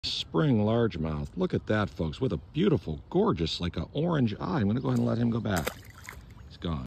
Spring largemouth. Look at that, folks, with a beautiful, gorgeous, like an orange eye. I'm going to go ahead and let him go back.